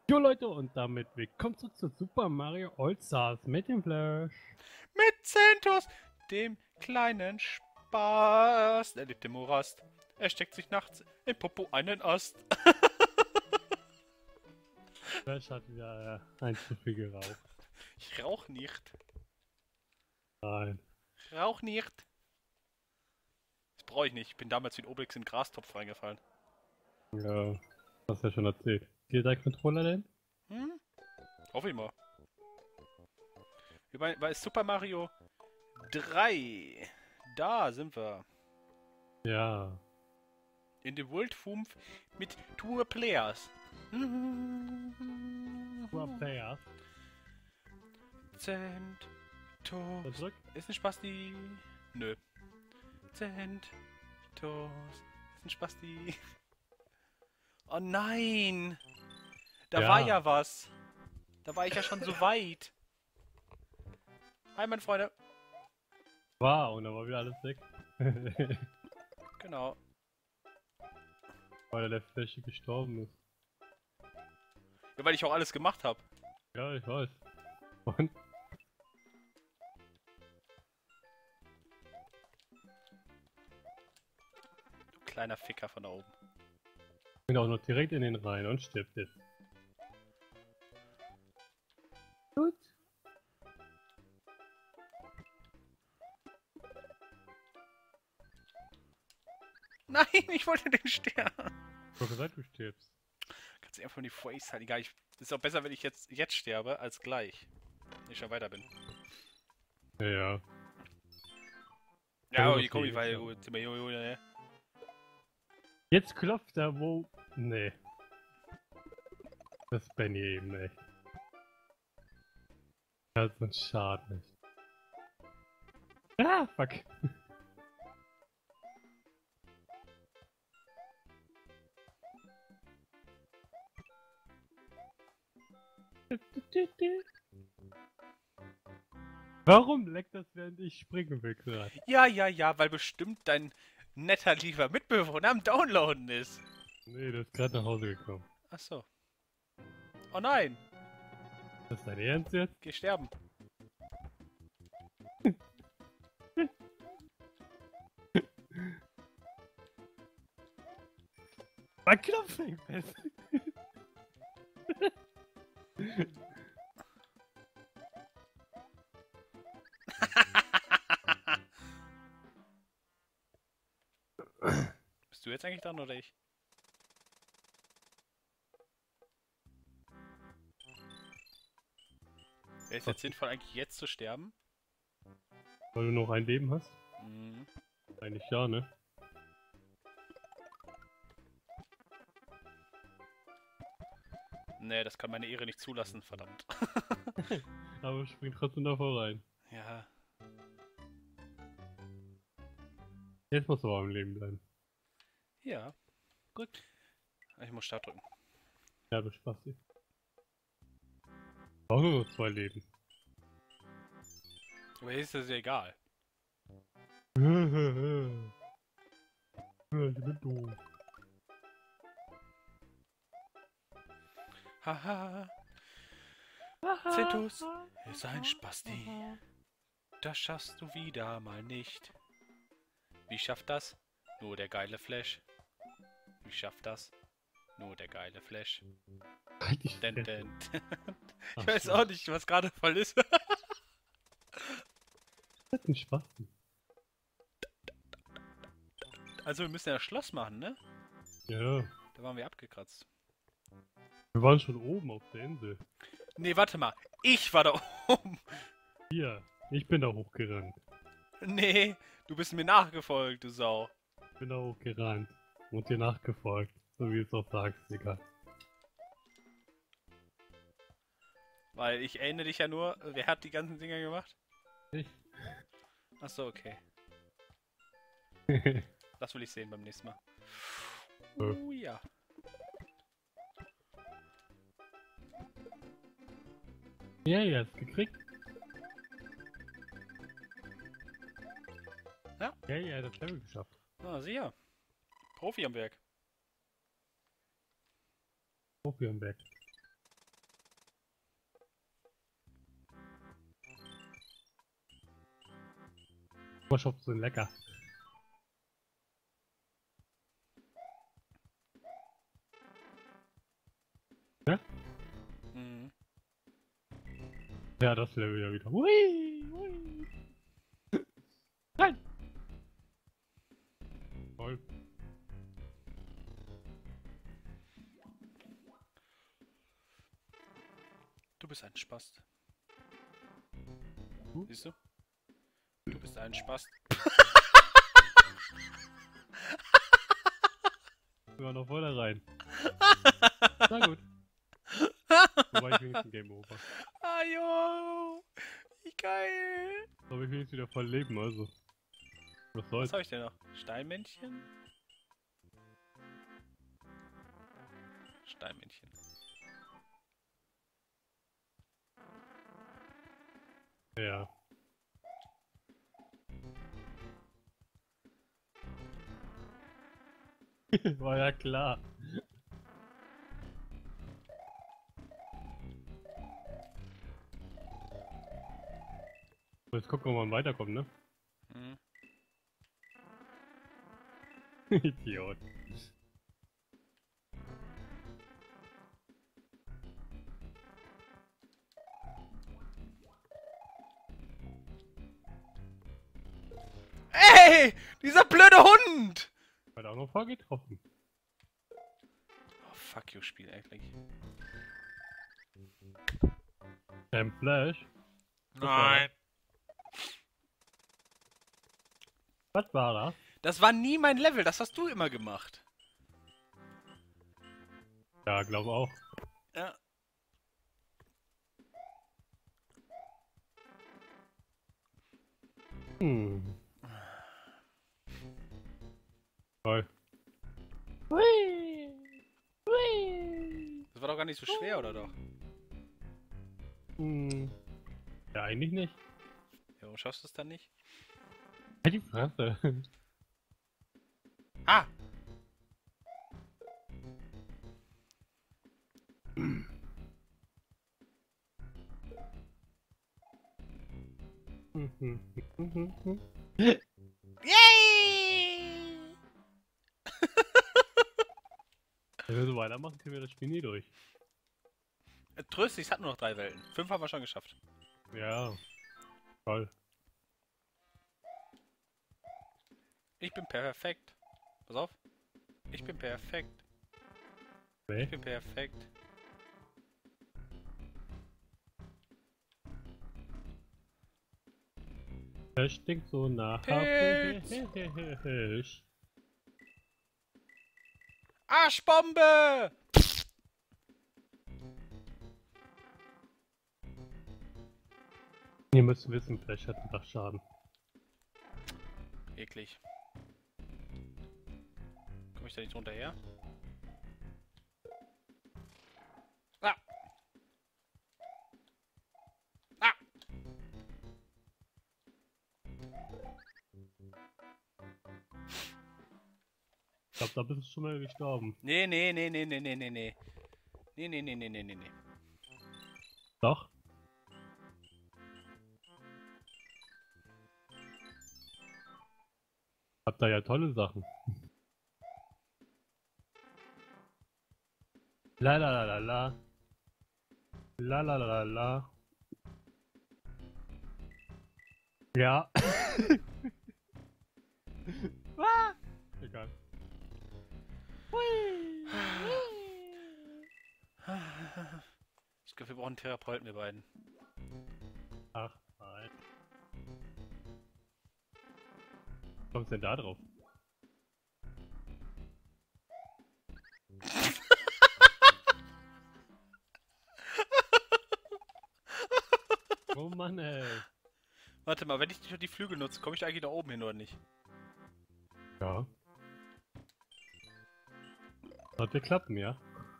Jo Leute, und damit willkommen zurück zu Super Mario All-Stars mit dem Flash. Mit Zentos, dem kleinen Spaß. Er lebt im Morast. Er steckt sich nachts im Popo einen Ast. Flash hat wieder ein zu viel geraucht. Ich rauch nicht. Nein. Rauch nicht. Das brauche ich nicht. Ich bin damals wie ein Obelix in den Grastopf reingefallen. Ja, hast ja schon erzählt. Geht dein Controller denn? Hm? Hoffe ich mal. Bei Super Mario 3. Da sind wir. Ja. In dem World 5 mit Tour Players. Super Player. Zentos. Zurück. Ist ein Spasti. Nö. Zentos. Ist ein Spasti. Oh nein! Da Ja. war ja was. Da war ich ja schon so weit. Hi, meine Freunde. Wow, und dann war wieder alles weg. Genau. Weil der Flash gestorben ist. Ja, weil ich auch alles gemacht habe. Ja, ich weiß. Und? Kleiner Ficker von da oben. Ich bin auch noch direkt in den Rhein und stirbt jetzt. Gut. Nein, ich wollte den Stern. Ich hab gesagt, du stirbst. Kannst du einfach in die Face halten. Egal, ist auch besser, wenn ich jetzt sterbe, als gleich. Wenn ich schon weiter bin. Ja, ja. Ja, Ja, die komm ich, weil okay. ne? Jetzt klopft er wo. Nee. Das bin ich eben nicht. Das ist ein Schaden nicht. Ah, fuck. Warum leckt das, während ich springen will gerade? Ja, weil bestimmt dein netter, lieber Mitbewohner am Downloaden ist. Nee, der ist gerade nach Hause gekommen. Ach so. Oh nein, Ist das dein Ernst jetzt? geh sterben. Mein Knopf hängt fest. Bist du jetzt eigentlich dran oder ich? Wäre es jetzt sinnvoll, eigentlich jetzt zu sterben? Weil du noch ein Leben hast? Mhm. Eigentlich ja, ne? Nee, das kann meine Ehre nicht zulassen, verdammt. Aber spring trotzdem davor rein. Ja. Jetzt musst du aber am Leben bleiben. Ja. Gut. Ich muss Start drücken. Ja, du Spasti. Auch nur noch 2 Leben. Aber hier ist das ja egal. Ich bin doof. Haha. Zentus ist ein Spasti. Das schaffst du wieder mal nicht. Wie schafft das? Nur der geile Flash. Wie schafft das? Nur der geile Flash. Halt dich Den, fest. den. Ach, Ich weiß so. auch nicht, was gerade voll ist. Das ist ein Spasti. Also wir müssen ja das Schloss machen, ne? Ja. Da waren wir abgekratzt. Wir waren schon oben auf der Insel. Nee, warte mal. Ich war da oben. Hier. Ich bin da hochgerannt. Nee, du bist mir nachgefolgt, du Sau. Ich bin da hochgerannt. Und dir nachgefolgt. So wie du es auch sagst, egal. Weil ich erinnere dich ja nur, wer hat die ganzen Dinger gemacht? Ich. Achso, okay. Das will ich sehen beim nächsten Mal. Ja. Ja, ja, hast gekriegt. Ja. Ja, ja, das Level geschafft. Ah, sicher. Profi am Werk. Profi am Berg. Boah, sind lecker. Ja? Mhm. Ja, das Level ja wieder. Hui, hui. Nein! Voll. Du bist ein Spast. Hm? Siehst du? Du bist ein Spast. Wir waren noch voll da rein. Na gut. Wobei ich wenigstens Game Over. Ah, jo! Wie geil! So habe ich wenigstens wieder voll Leben, also. Was Was soll's? habe ich denn noch? Steinmännchen? Steinmännchen. Ja. War ja klar. So, jetzt gucken, ob man weiterkommt, ne? Mhm. Idiot. Ey! Dieser blöde Hund! Hat auch noch vorgetroffen. Oh, fuck you, Spiel eigentlich. Flash. Nein. Was war das? Das war nie mein Level, das hast du immer gemacht. Ja, glaube auch. Ja. Hm. Toll. Hui. Hui. Das war doch gar nicht so schwer, oder doch? Hm. Ja, eigentlich nicht. Ja, warum schaffst du es dann nicht? Halt die Fresse. Ah! Yay! Wenn wir so weitermachen, kriegen wir das Spiel nie durch. Tröst dich, es hat nur noch 3 Welten. 5 haben wir schon geschafft. Ja. Toll. Ich bin perfekt. Pass auf. Ich bin perfekt. Nee. Ich bin perfekt. Das stinkt so nach Pilz. Fisch. Arschbombe! Ihr müsst wissen, Flash hat einen Dachschaden. Eklig. Komm ich da nicht drunter her? Ah! Ah! Ich glaube, da bist du schon mal gestorben. Nee, nee, nee, nee, nee, nee, nee, nee. Nee, nee, nee, nee, nee, nee, nee. Doch. Habt da ja tolle Sachen. La la la la la. La la la la la. Ja. Ah! Egal. Ich glaube, wir brauchen einen Therapeuten, wir beiden. Ach, nein. Wie kommst du denn da drauf? Oh Mann, ey. Warte mal, wenn ich nicht nur die Flügel nutze, komme ich da eigentlich da oben hin oder nicht? Ja. Sollte klappen, ja.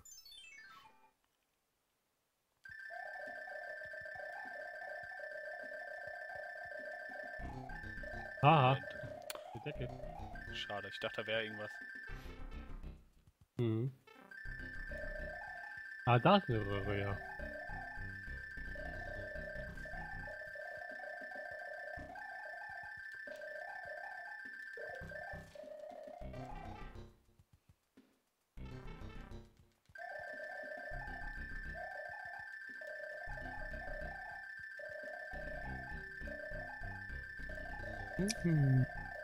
Haha. Moment. Die Decke. Schade, ich dachte, da wäre irgendwas. Mhm. Ah, da ist eine Röhre, ja. Mhm.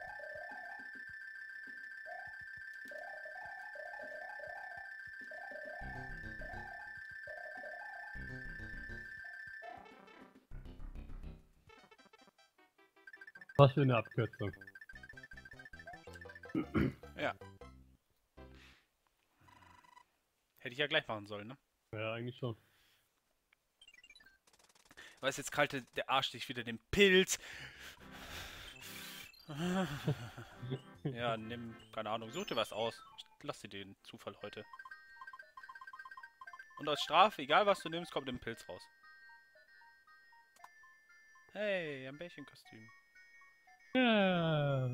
Was für eine Abkürzung. Ja. Hätte ich ja gleich machen sollen, ne? Ja, eigentlich schon. Weil es jetzt kalte, der Arsch dich wieder den Pilz. Ja, nimm, keine Ahnung, such dir was aus. Lass dir den Zufall heute. Und als Strafe, egal was du nimmst, kommt ein Pilz raus. Hey, ein Bärchenkostüm. Ja.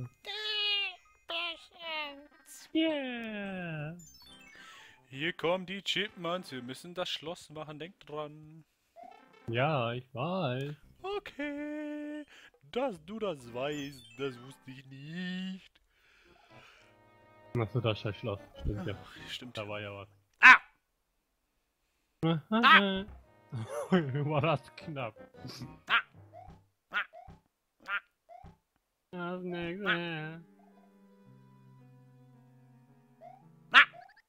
Yeah. Hier kommen die Chipmunks, wir müssen das Schloss machen, denkt dran. Ja, ich weiß. Okay, dass du das weißt, das wusste ich nicht. Achso, das ist das Schloss. Stimmt ja. Stimmt. Da war ja was. Ah! War das knapp. Ah! Ah! Ah! Das nächste. Ah!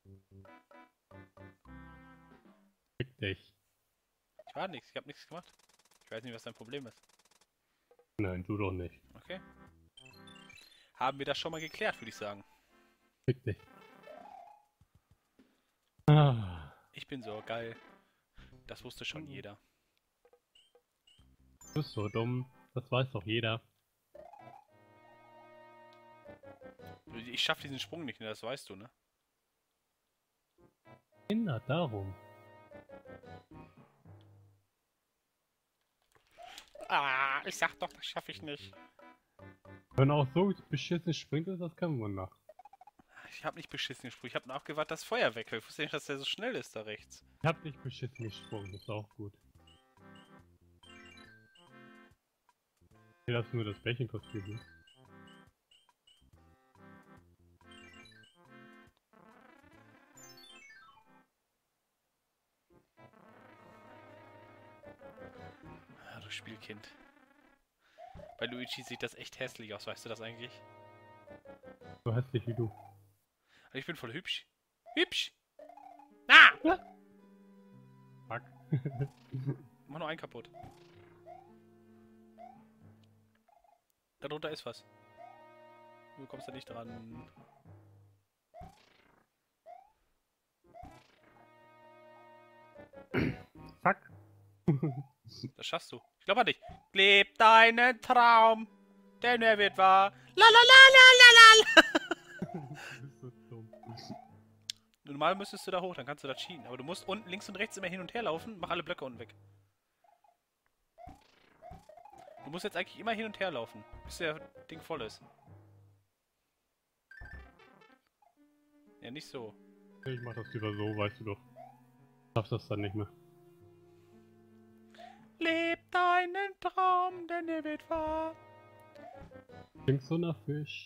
Fick dich. Ich war nichts, ich hab nichts gemacht. Ich weiß nicht, was dein Problem ist. Nein, du doch nicht. Okay. Haben wir das schon mal geklärt, würde ich sagen. Fick dich. Ah. Ich bin so geil. Das wusste schon jeder. Du bist so dumm. Das weiß doch jeder. Ich schaff diesen Sprung nicht, ne? Das weißt du, ne? Kinder, darum. Ah, ich sag doch, das schaffe ich nicht. Wenn auch so beschissen springt, ist das kein Wunder. Ich hab nicht beschissen gesprungen. Ich hab nachgewartet, dass das Feuer weg war. Ich wusste nicht, dass der so schnell ist da rechts. Ich hab nicht beschissen gesprungen, ist auch gut. Hier hast du nur das Bärchenkostüm. Ne? Ah, du Spielkind. Bei Luigi sieht das echt hässlich aus, weißt du das eigentlich? So hässlich wie du. Aber ich bin voll hübsch. Hübsch! Ah! Ja. Fuck. Mach nur einen kaputt. Darunter ist was. Du kommst da nicht dran. Fuck. Das schaffst du. Ich glaube an dich. Leb deinen Traum, denn er wird wahr. La la la la la la. Das ist so dumm. Normal müsstest du da hoch, dann kannst du da cheaten. Aber du musst unten links und rechts immer hin und her laufen. Mach alle Blöcke unten weg. Du musst jetzt eigentlich immer hin und her laufen, bis der Ding voll ist. Ja, nicht so. Ich mach das lieber so, weißt du doch. Schaffst das dann nicht mehr. Leb deinen Traum, denn er wird wahr. Klingt so nach Fisch.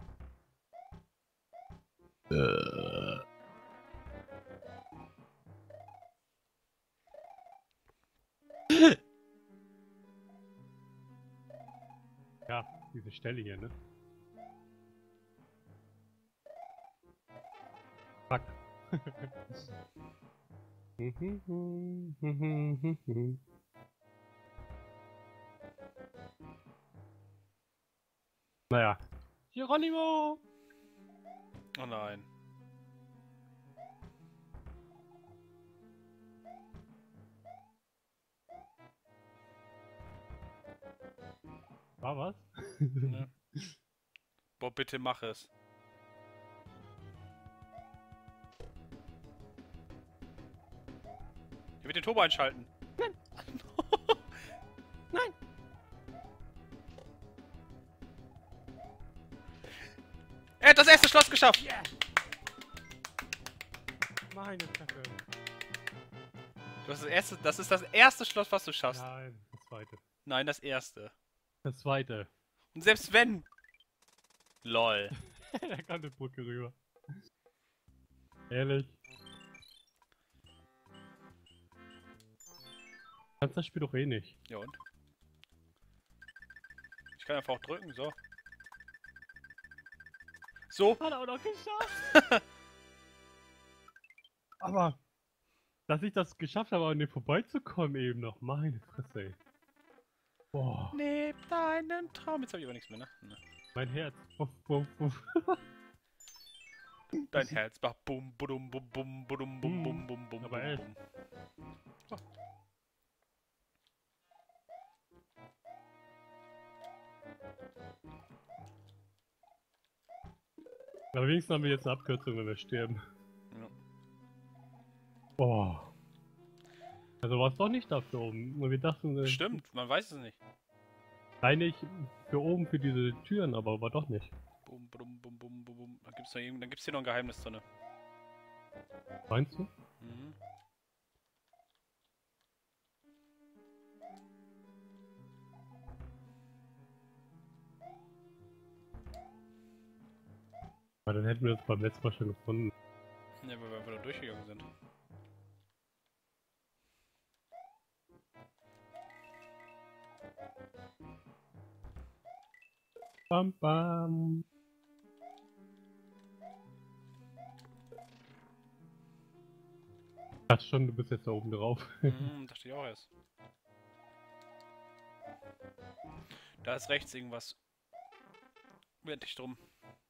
Ja, diese Stelle hier, ne? Fuck. Naja. Geronimo! Oh nein. War was? Ne? Boah, bitte mach es. Ich will den Turbo einschalten. Nein. Nein! Er hat das erste Schloss geschafft! Yeah. Meine Fresse. Du hast das ist das erste Schloss, was du schaffst. Nein, das zweite. Nein, das erste. Das zweite. Und selbst wenn... LOL. Da kam eine Brücke rüber. Ehrlich. Kannst das Spiel doch eh nicht. Ja und? Ich kann einfach auch drücken, so. So. Hat er auch noch geschafft. Aber, dass ich das geschafft habe, an dem vorbeizukommen eben noch. Meine Fresse, ey. Boah, Leb deinen Traum. Jetzt habe ich aber nichts mehr, ne? Ne. mein Herz. Puff, puff, puff. Dein Herz macht bum, bum, bum, bum, bum, bum, bum, bum, bum, aber bum, echt. bum. Aber wenigstens haben wir jetzt eine Abkürzung, wenn wir sterben. Ja. Boah. Also war es doch nicht dafür oben. Nur wir dachten, Stimmt, man weiß es nicht. eigentlich für oben für diese Türen, aber war doch nicht. Bum, bum, bum, bum, bum, bum. Dann gibt's hier noch ein Geheimnis drin. Meinst du? Mhm. Aber dann hätten wir das beim letzten Mal schon gefunden. Ja, weil wir einfach da durchgegangen sind. Bam, bam. Ach schon, du bist jetzt da oben drauf. Dachte ich auch erst. Da ist rechts irgendwas. Wette dich drum.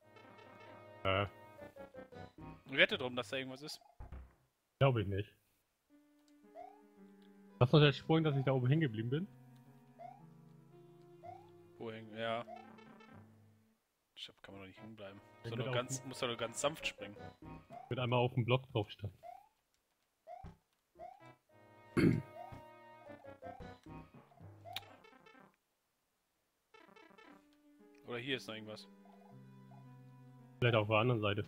Wette drum, dass da irgendwas ist. Glaube ich nicht. Was noch der Sprung, dass ich da oben hängen geblieben bin? Wohin? Ja. Ich glaub, kann man doch nicht hinbleiben. Ja, Muss doch nur ganz sanft springen. Mit einmal auf dem Block drauf stand. Oder hier ist noch irgendwas. Vielleicht auf der anderen Seite.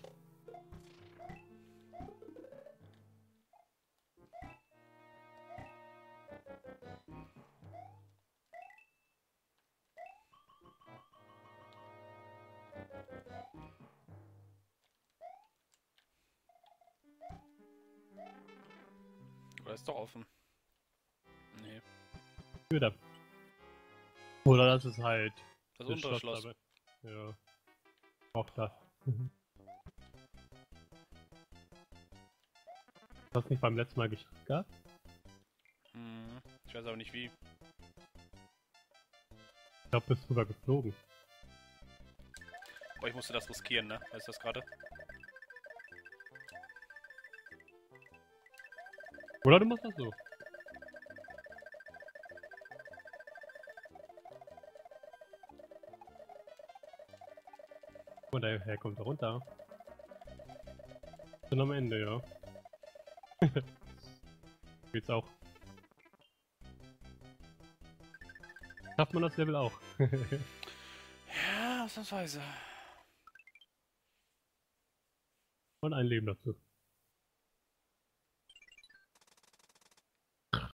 Oder ist doch offen? Nee. Wieder. Oder das ist halt Das untere Schloss. damit. Ja. Auch das. Hast du nicht beim letzten Mal geschafft gehabt? Ich weiß aber nicht wie. Ich glaube, bist drüber geflogen. Aber ich musste das riskieren, ne? Weißt du das gerade? Oder du machst das so. Und daher kommt er runter. Dann am Ende, ja. Geht's auch. Schafft man das Level auch? Ja, ausnahmsweise. Und ein Leben dazu.